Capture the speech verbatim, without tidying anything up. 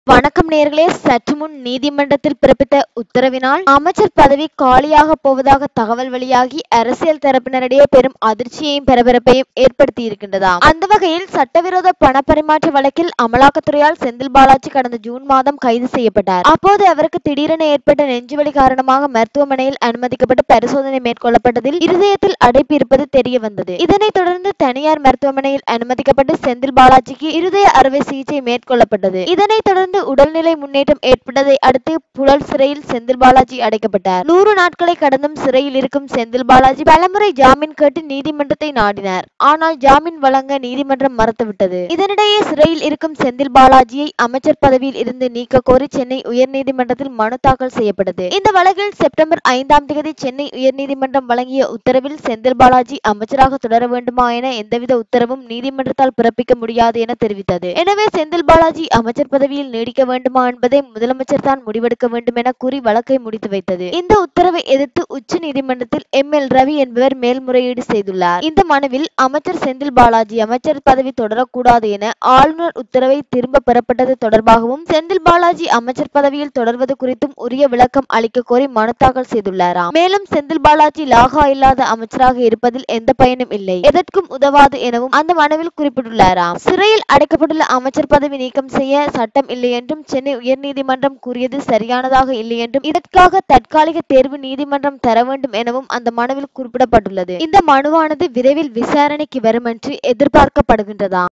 வணக்கம் நேயர்களே, சற்று முன் நீதிமன்றத்தில் பிறப்பித்த உத்தரவினால் அமைச்சர் பதவி காலியாக போவதாக தகவல் வெளியாகி அரசியல் தரப்பினரிடையே பெரும் அதிர்ச்சியையும் பரபரப்பையும் ஏற்படுத்தி இருக்கின்றதாம். அந்த வகையில் சட்டவிரோத பணப்பரிமாற்ற வழக்கில் அமலாக்கத்துறையால் செந்தில் பாலாஜி கடந்த ஜூன் மாதம் கைது செய்யப்பட்டார். அப்போது அவருக்கு திடீரென ஏற்பட்ட நெஞ்சுவலி காரணமாக மருத்துவமனையில் அனுமதிக்கப்பட்டு பரிசோதனை மேற்கொள்ளப்பட்டதில் இருதயத்தில் அடைப்பு இருப்பது தெரிய வந்தது. இதனைத் தொடர்ந்து தனியார் மருத்துவமனையில் அனுமதிக்கப்பட்டு செந்தில் பாலாஜிக்கு இருதய அறுவை சிகிச்சை மேற்கொள்ளப்பட்டது. இதனைத் தொடர்ந்து உடல்நிலை முன்னேற்றம் ஏற்பட்டதை அடுத்து புழல் சிறையில் செந்தில் பாலாஜி அடைக்கப்பட்டார். நூறு நாட்களை கடந்தும் சிறையில் இருக்கும் செந்தில் பாலாஜி பலமுறை ஜாமீன் கேட்டு நீதிமன்றத்தை நாடினார். ஆனால் ஜாமீன் வழங்க நீதிமன்றம் மறுத்துவிட்டது. இதனிடையே சிறையில் இருக்கும் செந்தில் பாலாஜியை அமைச்சர் பதவியில் இருந்து நீக்க கோரி சென்னை உயர்நீதிமன்றத்தில் மனு தாக்கல் செய்யப்பட்டது. இந்த வழக்கில் செப்டம்பர் ஐந்தாம் தேதி சென்னை உயர்நீதிமன்றம் வழங்கிய உத்தரவில் செந்தில் பாலாஜி அமைச்சராக தொடர வேண்டுமா என எந்தவித உத்தரவும் நீதிமன்றத்தால் பிறப்பிக்க முடியாது என தெரிவித்தது. எனவே செந்தில் பாலாஜி அமைச்சர் பதவியில் நீடிக்க வேண்டுமா என்பதை முதலமைச்சர் தான் முடிவெடுக்க வேண்டும் என கூறி வழக்கை முடித்து வைத்தது. இந்த உத்தரவை எதிர்த்து உச்ச நீதிமன்றத்தில் எம் எல் ரவி என்பவர் மேல்முறையீடு செய்துள்ளார். இந்த மனுவில் அமைச்சர் செந்தில் பாலாஜி அமைச்சர் பதவி தொடரக்கூடாது என ஆளுநர் உத்தரவை திரும்ப பெறப்பட்டது தொடர்பாகவும் செந்தில் பாலாஜி அமைச்சர் பதவியில் தொடர்வது குறித்தும் உரிய விளக்கம் அளிக்க கோரி மனு தாக்கல் செய்துள்ளாராம். மேலும் செந்தில் பாலாஜி லாகா இல்லாத அமைச்சராக இருப்பதில் எந்த பயனும் இல்லை, எதற்கும் உதவாது எனவும் அந்த மனுவில் குறிப்பிட்டுள்ளாராம். சிறையில் அடைக்கப்பட்டுள்ள அமைச்சர் பதவி நீக்கம் செய்ய சட்டம் இல்லை என்றும் சென்னை உயர்நீதிமன்றம் கூறியது சரியானதாக இல்லை என்றும் இதற்காக தற்காலிக தேர்வு நீதிமன்றம் தர வேண்டும் எனவும் அந்த மனுவில் குறிப்பிடப்பட்டுள்ளது. இந்த மனுவானது விரைவில் விசாரணைக்கு வரும் என்று எதிர்பார்க்கப்படுகின்றதாம்.